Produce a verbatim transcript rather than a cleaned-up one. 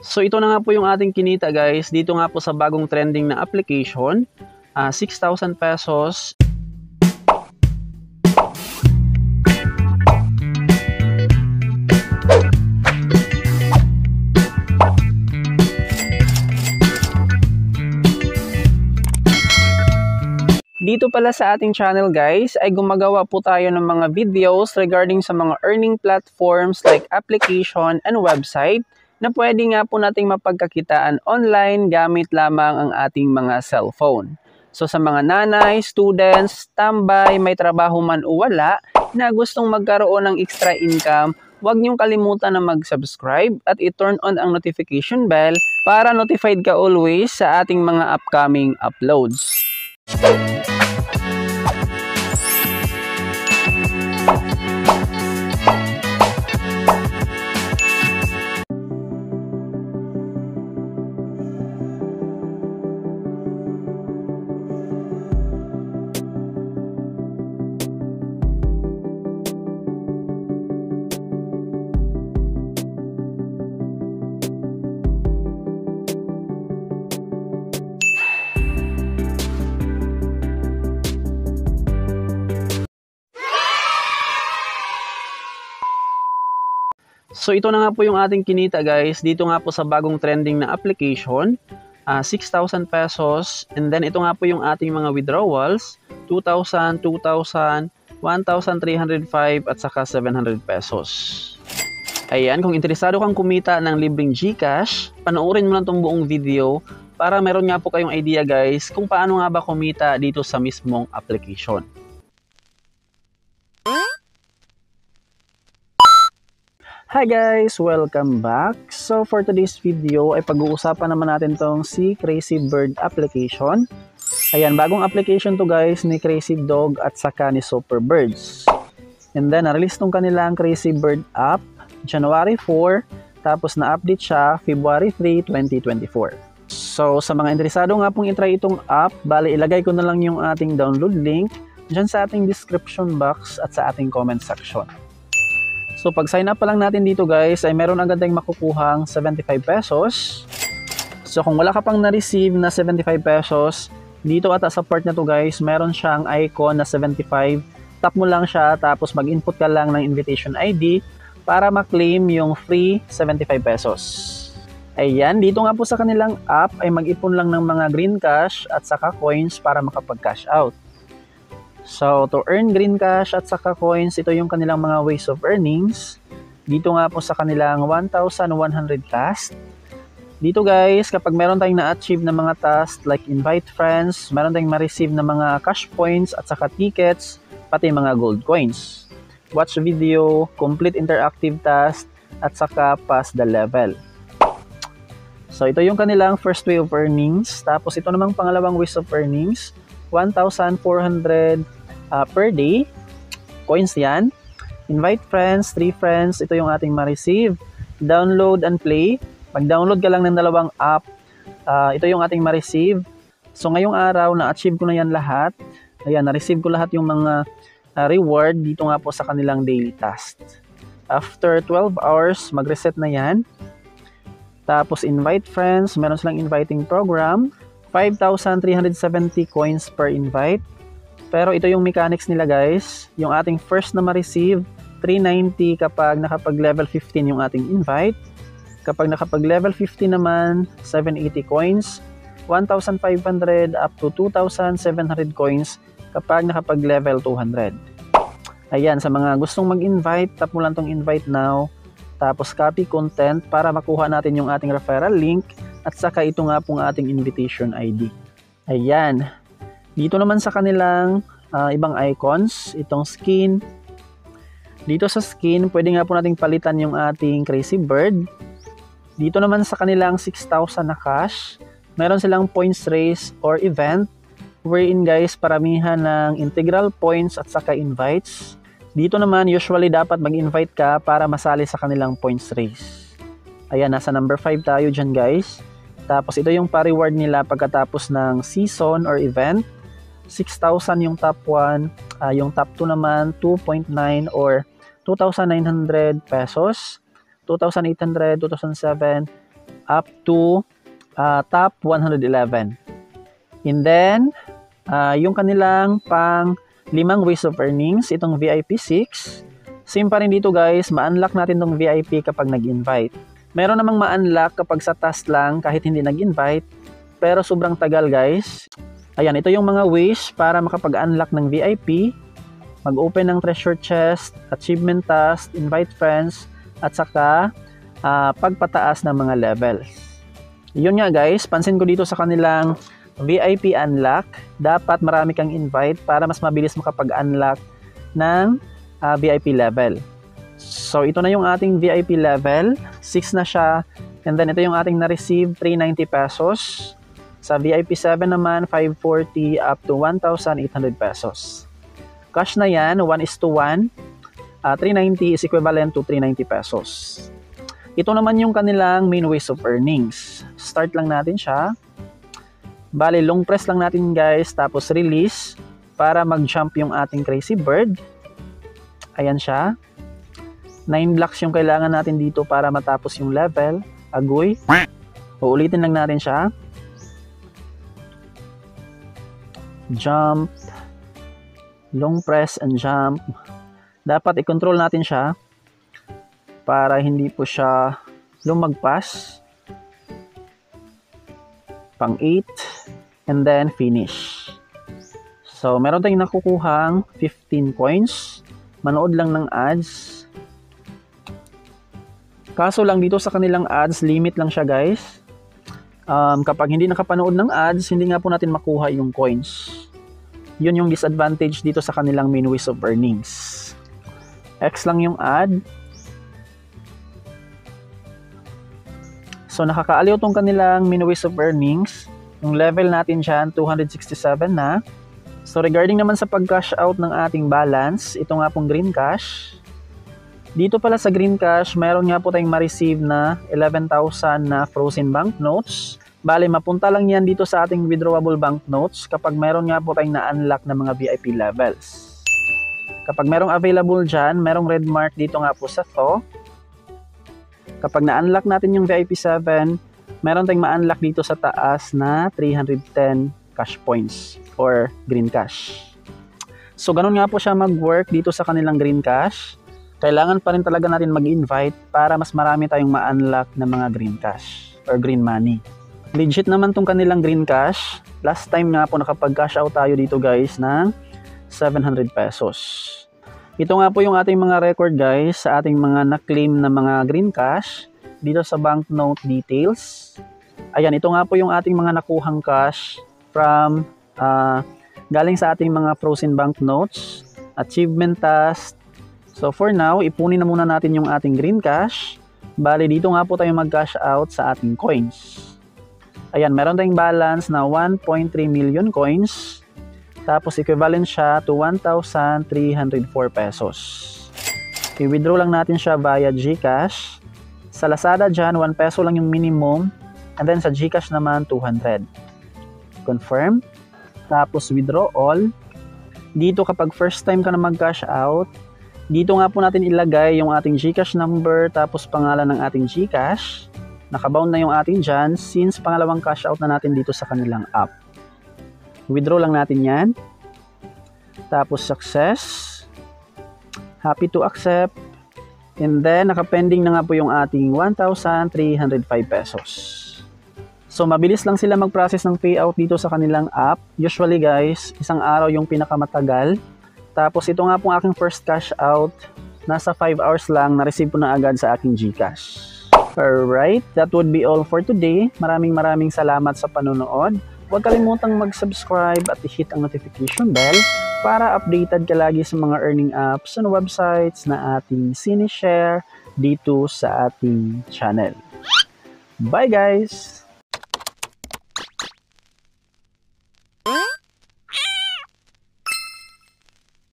So ito na nga po yung ating kinita guys, dito nga po sa bagong trending na application, uh, six thousand pesos. Dito pala sa ating channel guys ay gumagawa po tayo ng mga videos regarding sa mga earning platforms like application and website na pwede nga po nating mapagkakitaan online gamit lamang ang ating mga cellphone. So sa mga nanay, students, tambay, may trabaho man o wala na gustong magkaroon ng extra income, huwag niyong kalimutan na mag-subscribe at i-turn on ang notification bell para notified ka always sa ating mga upcoming uploads. So ito na nga po yung ating kinita guys, dito nga po sa bagong trending na application, uh, six thousand pesos, and then ito nga po yung ating mga withdrawals, two thousand, two thousand, one thousand three hundred five at saka seven hundred pesos. Ayan, kung interesado kang kumita ng libreng GCash, panoorin mo lang itong buong video para meron nga po kayong idea guys kung paano nga ba kumita dito sa mismong application. Hi guys! Welcome back! So for today's video ay pag-uusapan naman natin tong si Crazy Bird application. Ayan, bagong application to guys ni Crazy Dog at saka ni Super Birds. And then na-release tong kanilang Crazy Bird app January four, tapos na-update siya February three, twenty twenty-four. So sa mga interesado nga pong itry itong app, bali ilagay ko na lang yung ating download link dyan sa ating description box at sa ating comment section. So pag sign up pa lang natin dito guys ay meron agad tayong makukuhang seventy-five pesos. So kung wala ka pang na-receive na seventy-five pesos, dito ata sa part na to guys, meron siyang icon na seventy-five. Tap mo lang siya tapos mag-input ka lang ng invitation I D para ma-claim yung free seventy-five pesos. Ayan, dito nga po sa kanilang app ay mag-ipon lang ng mga green cash at saka coins para makapag-cash out. So, to earn green cash at saka coins, ito yung kanilang mga ways of earnings. Dito nga po sa kanilang one thousand one hundred tasks. Dito guys, kapag meron tayong na-achieve na mga tasks like invite friends, meron tayong ma-receive na mga cash points at saka tickets, pati mga gold coins. Watch video, complete interactive task, at saka pass the level. So, ito yung kanilang first way of earnings. Tapos, ito namang pangalawang ways of earnings. one thousand four hundred uh, per day. Coins yan. Invite friends, three friends. Ito yung ating ma-receive. Download and play. Mag-download ka lang ng dalawang app. Uh, ito yung ating ma-receive. So ngayong araw, na-achieve ko na yan lahat. Ayan, na-receive ko lahat yung mga uh, reward dito nga po sa kanilang daily task. After twelve hours, mag-reset na yan. Tapos invite friends. Meron silang inviting program. five thousand three hundred seventy coins per invite. Pero ito yung mechanics nila guys. Yung ating first na ma-receive, three ninety kapag nakapag level fifteen yung ating invite. Kapag nakapag level fifty naman, seven eighty coins. one thousand five hundred up to two thousand seven hundred coins kapag nakapag level two hundred. Ayan, sa mga gustong mag-invite, tap mo lang tong invite now. Tapos copy content para makuha natin yung ating referral link. At saka ito nga pong ating invitation I D. Ayan. Dito naman sa kanilang uh, ibang icons, itong skin. Dito sa skin, pwede nga po nating palitan yung ating Crazy Bird. Dito naman sa kanilang six thousand na cash, meron silang points race or event wherein guys, paramihan ng integral points at saka invites. Dito naman, usually dapat mag-invite ka para masali sa kanilang points race. Ayan, nasa number five tayo dyan guys. Tapos ito yung pa-reward nila pagkatapos ng season or event. six thousand yung top one, uh, yung top two naman two point nine or two thousand nine hundred pesos, two thousand eight hundred, two thousand seven, up to uh, top one hundred eleven. And then, uh, yung kanilang pang limang ways of earnings, itong V I P six, same pa rin dito guys, ma-unlock natin itong V I P kapag nag-invite. Meron namang ma-unlock kapag sa task lang kahit hindi nag-invite, pero sobrang tagal guys. Ayan, ito yung mga ways para makapag-unlock ng V I P, mag-open ng treasure chest, achievement task, invite friends, at saka Uh, pagpataas ng mga levels. Yun nga guys, pansin ko dito sa kanilang V I P unlock, dapat marami kang invite para mas mabilis makapag-unlock ng uh, V I P level. So ito na yung ating V I P level, six na siya, and then ito yung ating na-receive, three hundred ninety pesos. Sa V I P seven naman, five hundred forty up to one thousand eight hundred pesos. Cash na yan, one is to one, uh, three hundred ninety is equivalent to three hundred ninety pesos. Ito naman yung kanilang main ways of earnings. Start lang natin siya. Bale, long press lang natin guys, tapos release para mag-jump yung ating Crazy Bird. Ayan siya. nine blocks yung kailangan natin dito para matapos yung level. Agoy. Uulitin lang natin siya. Jump. Long press and jump. Dapat i-control natin siya para hindi po siya lumagpas. Pang eight and then finish. So meron tayong nakukuhang fifteen coins. Manood lang ng ads. Kaso lang dito sa kanilang ads, limit lang siya guys. Um, kapag hindi nakapanood ng ads, hindi nga po natin makuha yung coins. Yun yung disadvantage dito sa kanilang main ways of earnings. X lang yung ad. So nakakaaliw tong kanilang main ways of earnings. Yung level natin dyan, two hundred sixty-seven na. So regarding naman sa pag-cash out ng ating balance, ito nga pong green cash. Dito pala sa green cash, mayroon nga po tayong ma-receive na eleven thousand na frozen banknotes. Bale, mapunta lang yan dito sa ating withdrawable banknotes kapag mayroon nga po tayong na-unlock na mga V I P levels. Kapag mayroong available dyan, mayroong red mark dito nga po sa to. Kapag na-unlock natin yung V I P seven, meron tayong ma-unlock dito sa taas na three hundred ten cash points or green cash. So, ganun nga po siya mag-work dito sa kanilang green cash. Kailangan pa rin talaga natin mag-invite para mas marami tayong ma-unlock na mga green cash or green money. Legit naman tong kanilang green cash. Last time nga po nakapag-cash out tayo dito guys ng seven hundred pesos. Ito nga po yung ating mga record guys sa ating mga na-claim na mga green cash dito sa banknote details. Ayan, ito nga po yung ating mga nakuhang cash from uh, galing sa ating mga frozen banknotes, achievement task. So for now, ipunin na muna natin yung ating green cash. Bali, dito nga po tayo mag-cash out sa ating coins. Ayan, meron tayong balance na one point three million coins. Tapos equivalent siya to one thousand three hundred four pesos. I-withdraw lang natin siya via GCash. Sa Lazada dyan, one peso lang yung minimum. And then sa GCash naman, two hundred. Confirm. Tapos withdraw all. Dito kapag first time ka na mag-cash out, dito nga po natin ilagay yung ating GCash number tapos pangalan ng ating GCash. Nakabound na yung ating dyan since pangalawang cash out na natin dito sa kanilang app. Withdraw lang natin yan. Tapos success. Happy to accept. And then nakapending na nga po yung ating one thousand three hundred five pesos. So mabilis lang sila mag-process ng payout dito sa kanilang app. Usually guys, isang araw yung pinakamatagal. Tapos ito nga po aking first cash out. Nasa five hours lang na-receive ko na agad sa aking GCash. Alright, that would be all for today. Maraming maraming salamat sa panonood. Huwag kalimutang mag-subscribe at i-hit ang notification bell para updated ka lagi sa mga earning apps and websites na ating sinishare dito sa ating channel. Bye guys!